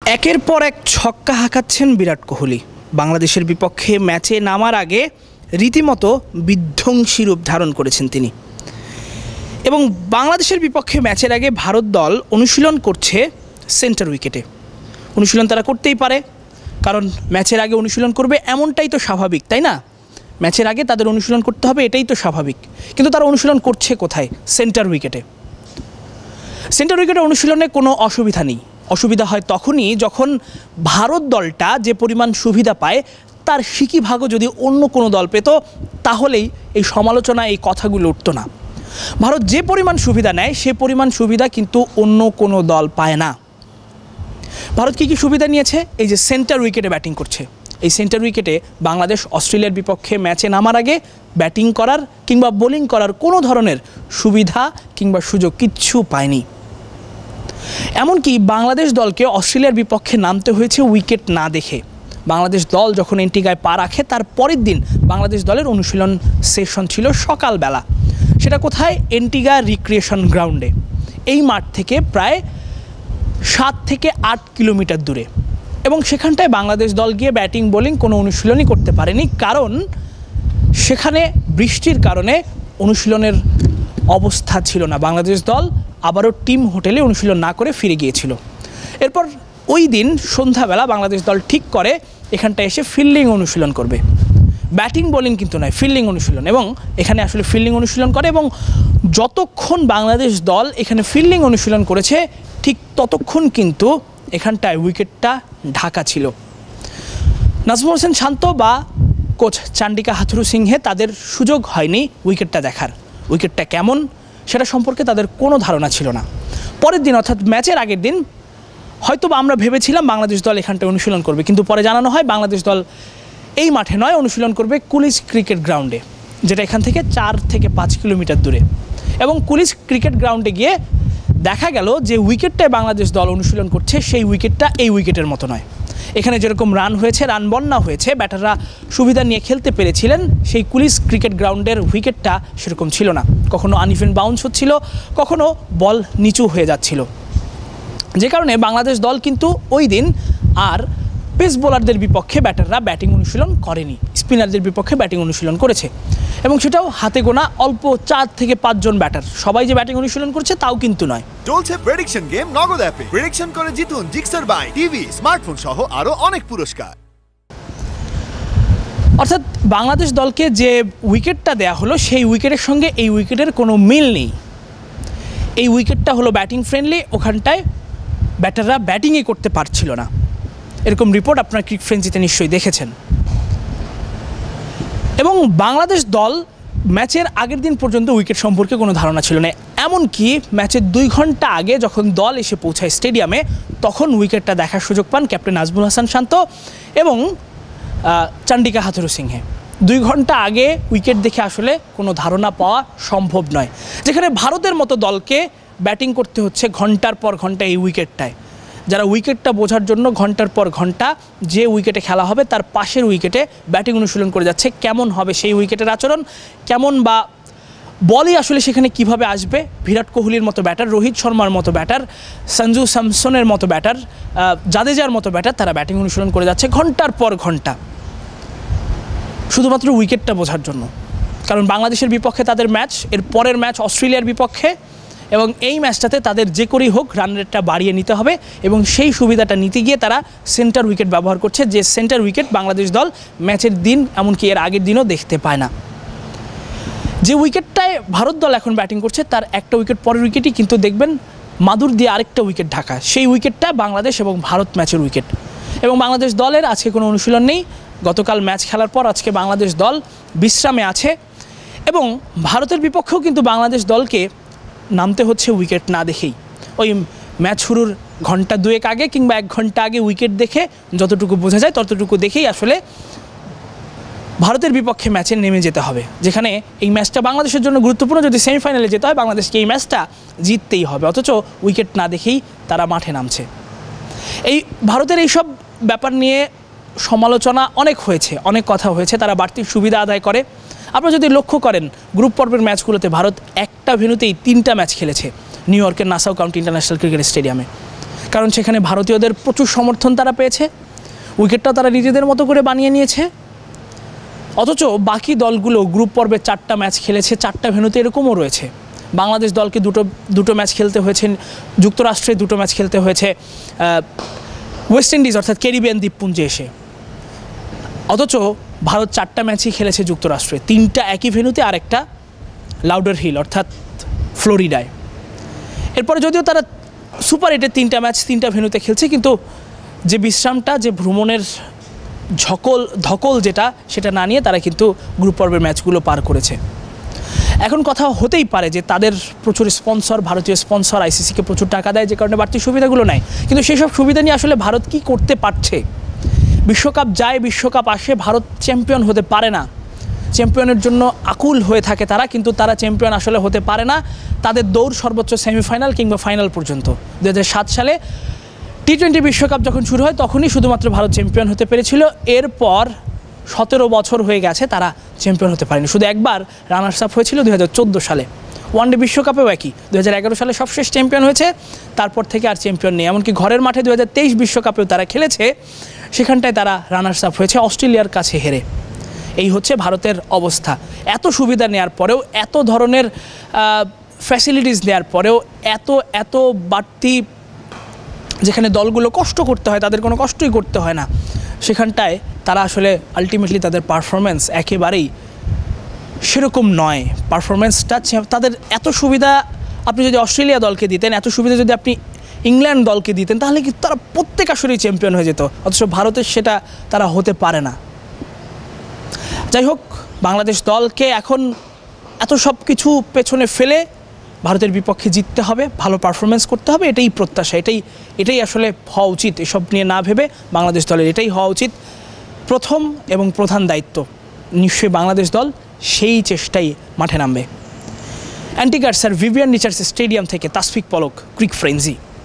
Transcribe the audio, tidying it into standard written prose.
একের পর এক ছক্কা হাঁকাচ্ছেন বিরাট কোহলি। বাংলাদেশের বিপক্ষে ম্যাচে নামার আগে রীতিমতো বিধ্বংসী রূপ ধারণ করেছেন তিনি। এবং বাংলাদেশের বিপক্ষে ম্যাচের আগে ভারত দল অনুশীলন করছে সেন্টার উইকেটে। অনুশীলন তারা করতেই পারে, কারণ ম্যাচের আগে অনুশীলন করবে এমনটাই তো স্বাভাবিক, তাই না? ম্যাচের আগে তাদের অনুশীলন করতে হবে, এটাই তো স্বাভাবিক। কিন্তু তারা অনুশীলন করছে কোথায়? সেন্টার উইকেটে। সেন্টার উইকেটে অনুশীলনে কোনো অসুবিধা নেই। অসুবিধা হয় তখনই যখন ভারত দলটা যে পরিমাণ সুবিধা পায় তার সিকি ভাগও যদি অন্য কোনো দল পেত, তাহলেই এই সমালোচনা, এই কথাগুলো উঠতো না। ভারত যে পরিমাণ সুবিধা নেয় সে পরিমাণ সুবিধা কিন্তু অন্য কোনো দল পায় না। ভারত কী সুবিধা নিয়েছে? এই যে সেন্টার উইকেটে ব্যাটিং করছে। এই সেন্টার উইকেটে বাংলাদেশ অস্ট্রেলিয়ার বিপক্ষে ম্যাচে নামার আগে ব্যাটিং করার কিংবা বোলিং করার কোনো ধরনের সুবিধা কিংবা সুযোগ কিচ্ছু পায়নি। এমনকি বাংলাদেশ দলকে অস্ট্রেলিয়ার বিপক্ষে নামতে হয়েছে উইকেট না দেখে। বাংলাদেশ দল যখন এন্টিগায় পা রাখে তার পরের দিন বাংলাদেশ দলের অনুশীলন সেশন ছিল সকালবেলা। সেটা কোথায়? এন্টিগা রিক্রিয়েশন গ্রাউন্ডে। এই মাঠ থেকে প্রায় 7 থেকে 8 কিলোমিটার দূরে। এবং সেখানটায় বাংলাদেশ দল গিয়ে ব্যাটিং বোলিং কোনো অনুশীলনই করতে পারেনি, কারণ সেখানে বৃষ্টির কারণে অনুশীলনের অবস্থা ছিল না। বাংলাদেশ দল আবারও টিম হোটেলে অনুশীলন না করে ফিরে গিয়েছিল। এরপর ওই দিন সন্ধ্যাবেলা বাংলাদেশ দল ঠিক করে এখানটায় এসে ফিল্ডিং অনুশীলন করবে। ব্যাটিং বোলিং কিন্তু নয়, ফিল্ডিং অনুশীলন। এবং এখানে আসলে ফিল্ডিং অনুশীলন করে, এবং যতক্ষণ বাংলাদেশ দল এখানে ফিল্ডিং অনুশীলন করেছে ঠিক ততক্ষণ কিন্তু এখানটায় উইকেটটা ঢাকা ছিল। নাজমুল হোসেন শান্ত বা কোচ চান্ডিকা হাথুরুসিংহে তাদের সুযোগ হয়নি উইকেটটা দেখার। উইকেটটা কেমন সেটা সম্পর্কে তাদের কোনো ধারণা ছিল না। পরের দিন অর্থাৎ ম্যাচের আগের দিন হয়তো আমরা ভেবেছিলাম বাংলাদেশ দল এখানটায় অনুশীলন করবে, কিন্তু পরে জানানো হয় বাংলাদেশ দল এই মাঠে নয়, অনুশীলন করবে কুলিশ ক্রিকেট গ্রাউন্ডে, যেটা এখান থেকে 4 থেকে 5 কিলোমিটার দূরে। এবং কুলিশ ক্রিকেট গ্রাউন্ডে গিয়ে দেখা গেল যে উইকেটটায় বাংলাদেশ দল অনুশীলন করছে সেই উইকেটটা এই উইকেটের মতো নয়। এখানে যেরকম রান হয়েছে, রান বন্যা হয়েছে, ব্যাটাররা সুবিধা নিয়ে খেলতে পেরেছিলেন, সেই কুলিশ ক্রিকেট গ্রাউন্ডের উইকেটটা সেরকম ছিল না। কখনো আনইভেন বাউন্স হচ্ছিল, কখনো বল নিচু হয়ে যাচ্ছিল, যে কারণে বাংলাদেশ দল কিন্তু ওই দিন আর পেস বোলারদের বিপক্ষে ব্যাটাররা ব্যাটিং অনুশীলন করেনি, স্পিনারদের বিপক্ষে ব্যাটিং অনুশীলন করেছে। এবং সেটাও হাতে গোনা অল্প 4 থেকে 5 জন ব্যাটার। সবাই যে ব্যাটিং অনুশীলন করছে তাও কিন্তু নয়। চলছে প্রেডিকশন গেম নগদ অ্যাপে। প্রেডিকশন করে জিতুন জিক্সার বাই টিভি, স্মার্টফোন সহ আরো অনেক পুরস্কার। অর্থাৎ বাংলাদেশ দলকে যে উইকেটটা দেয়া হলো সেই উইকেটের সঙ্গে এই উইকেটের কোনো মিল নেই। এই উইকেটটা হলো ব্যাটিং ফ্রেন্ডলি, ওখানটায় ব্যাটাররা ব্যাটিংই করতে পারছিল না। এরকম রিপোর্ট আপনারা ক্রিক ফ্রেঞ্চিতে নিশ্চয়ই দেখেছেন। এবং বাংলাদেশ দল ম্যাচের আগের দিন পর্যন্ত উইকেট সম্পর্কে কোনো ধারণা ছিল না। এমনকি ম্যাচের 2 ঘন্টা আগে যখন দল এসে পৌঁছায় স্টেডিয়ামে, তখন উইকেটটা দেখার সুযোগ পান ক্যাপ্টেন নাজমুল হাসান শান্ত এবং চান্ডিকা হাথুরুসিংহে। 2 ঘন্টা আগে উইকেট দেখে আসলে কোনো ধারণা পাওয়া সম্ভব নয়। যেখানে ভারতের মতো দলকে ব্যাটিং করতে হচ্ছে ঘন্টার পর ঘন্টা এই উইকেটটায়, যারা উইকেটটা বোঝার জন্য ঘন্টার পর ঘন্টা যে উইকেটে খেলা হবে তার পাশের উইকেটে ব্যাটিং অনুশীলন করে যাচ্ছে। কেমন হবে সেই উইকেটের আচরণ, কেমন বা বলই আসলে সেখানে কিভাবে আসবে, বিরাট কোহলির মতো ব্যাটার, রোহিত শর্মার মতো ব্যাটার, সঞ্জু স্যামসনের মতো ব্যাটার, জাদেজার মতো ব্যাটার, তারা ব্যাটিং অনুশীলন করে যাচ্ছে ঘন্টার পর ঘন্টা, শুধুমাত্র উইকেটটা বোঝার জন্য। কারণ বাংলাদেশের বিপক্ষে তাদের ম্যাচ, এর পরের ম্যাচ অস্ট্রেলিয়ার বিপক্ষে, এবং এই ম্যাচটাতে তাদের যে করেই হোক রান রেটটা বাড়িয়ে নিতে হবে। এবং সেই সুবিধাটা নিতে গিয়ে তারা সেন্টার উইকেট ব্যবহার করছে, যে সেন্টার উইকেট বাংলাদেশ দল ম্যাচের দিন এমনকি এর আগের দিনও দেখতে পায় না। যে উইকেটটায় ভারত দল এখন ব্যাটিং করছে তার একটা উইকেট পরের উইকেটই কিন্তু দেখবেন মাদুর দিয়ে আরেকটা উইকেট ঢাকা। সেই উইকেটটা বাংলাদেশ এবং ভারত ম্যাচের উইকেট। এবং বাংলাদেশ দলের আজকে কোনো অনুশীলন নেই। গতকাল ম্যাচ খেলার পর আজকে বাংলাদেশ দল বিশ্রামে আছে। এবং ভারতের বিপক্ষেও কিন্তু বাংলাদেশ দলকে নামতে হচ্ছে উইকেট না দেখেই। ওই ম্যাচ শুরুর ঘন্টা 2 আগে কিংবা 1 ঘন্টা আগে উইকেট দেখে যতটুকু বোঝা যায় ততটুকু দেখেই আসলে ভারতের বিপক্ষে ম্যাচে নেমে যেতে হবে। যেখানে এই ম্যাচটা বাংলাদেশের জন্য গুরুত্বপূর্ণ, যদি সেমিফাইনালে যেতে হয় বাংলাদেশকে এই ম্যাচটা জিততেই হবে, অথচ উইকেট না দেখেই তারা মাঠে নামছে। এই ভারতের এইসব ব্যাপার নিয়ে সমালোচনা অনেক হয়েছে, অনেক কথা হয়েছে। তারা বাড়তি সুবিধা আদায় করে। আপনারা যদি লক্ষ্য করেন গ্রুপ পর্বের ম্যাচগুলোতে ভারত একটা ভেন্যুতেই 3টা ম্যাচ খেলেছে, নিউ ইয়র্কের নাসাউ কাউন্টি ইন্টারন্যাশনাল ক্রিকেট স্টেডিয়ামে। কারণ সেখানে ভারতীয়দের প্রচুর সমর্থন তারা পেয়েছে, উইকেটটাও তারা নিজেদের মতো করে বানিয়ে নিয়েছে। অথচ বাকি দলগুলো গ্রুপ পর্বে 4টা ম্যাচ খেলেছে, 4টা ভেন্যুতে এরকমও রয়েছে। বাংলাদেশ দলকে দুটো ম্যাচ খেলতে হয়েছে, যুক্তরাষ্ট্রে 2টো ম্যাচ খেলতে হয়েছে, ওয়েস্ট ইন্ডিজ অর্থাৎ ক্যারিবিয়ান দ্বীপপুঞ্জে এসে। অথচ ভারত 4টা ম্যাচই খেলেছে যুক্তরাষ্ট্রে, 3টা একই ভেন্যুতে, আর একটা লাউডার হিল অর্থাৎ ফ্লোরিডায়। এরপরে যদিও তারা সুপার 8-এর 3টা ম্যাচ 3টা ভেন্যুতে খেলছে, কিন্তু যে বিশ্রামটা, যে ভ্রমণের ধকল যেটা, সেটা না নিয়ে তারা কিন্তু গ্রুপ পর্বের ম্যাচগুলো পার করেছে। এখন কথা হতেই পারে যে তাদের প্রচুর স্পন্সর, ভারতীয় স্পন্সর আইসিসিকে প্রচুর টাকা দেয়, যে কারণে বাড়তি সুবিধাগুলো নেয়। কিন্তু সেসব সুবিধা নিয়ে আসলে ভারত কি করতে পারছে? বিশ্বকাপ যায়, বিশ্বকাপ আসে, ভারত চ্যাম্পিয়ন হতে পারে না। চ্যাম্পিয়নের জন্য আকুল হয়ে থাকে তারা, কিন্তু তারা চ্যাম্পিয়ন আসলে হতে পারে না। তাদের দৌড় সর্বোচ্চ সেমিফাইনাল কিংবা ফাইনাল পর্যন্ত। 2007 সালে টি-20 বিশ্বকাপ যখন শুরু হয় তখনই শুধুমাত্র ভারত চ্যাম্পিয়ন হতে পেরেছিল। এরপর 17 বছর হয়ে গেছে তারা চ্যাম্পিয়ন হতে পারেনি। শুধু একবার রানার্স আপ হয়েছিল 2014 সালে। ওয়ানডে বিশ্বকাপেও একই, 2011 সালে সবশেষ চ্যাম্পিয়ন হয়েছে, তারপর থেকে আর চ্যাম্পিয়ন নেই। এমনকি ঘরের মাঠে 2023 বিশ্বকাপেও তারা খেলেছে, সেখানটায় তারা রানার্স আপ হয়েছে অস্ট্রেলিয়ার কাছে হেরে। এই হচ্ছে ভারতের অবস্থা। এত সুবিধা নেওয়ার পরেও, এত ধরনের ফ্যাসিলিটিস নেওয়ার পরেও, এত বাড়তি, যেখানে দলগুলো কষ্ট করতে হয় তাদের কোনো কষ্টই করতে হয় না, সেখানটায় তারা আসলে আলটিমেটলি তাদের পারফরমেন্স একেবারেই সেরকম নয়। পারফরমেন্সটা তাদের এত সুবিধা আপনি যদি অস্ট্রেলিয়া দলকে দিতেন, এত সুবিধা যদি আপনি ইংল্যান্ড দলকে দিতেন, তাহলে কি তারা প্রত্যেক আসরেই চ্যাম্পিয়ন হয়ে যেত। অথচ ভারতের সেটা তারা হতে পারে না। যাই হোক, বাংলাদেশ দলকে এখন এত সব কিছু পেছনে ফেলে ভারতের বিপক্ষে জিততে হবে, ভালো পারফরমেন্স করতে হবে, এটাই প্রত্যাশা, এটাই আসলে হওয়া উচিত। এসব নিয়ে না ভেবে বাংলাদেশ দলের এটাই হওয়া উচিত। প্রথম এবং প্রধান দায়িত্ব নিশ্চয়ই বাংলাদেশ দল সেই চেষ্টাই মাঠে নামবে। অ্যান্টিগার স্যার ভিভিয়ান রিচার্ডস স্টেডিয়াম থেকে তাসফিক পলক, ক্রিক ফ্রেঞ্জি।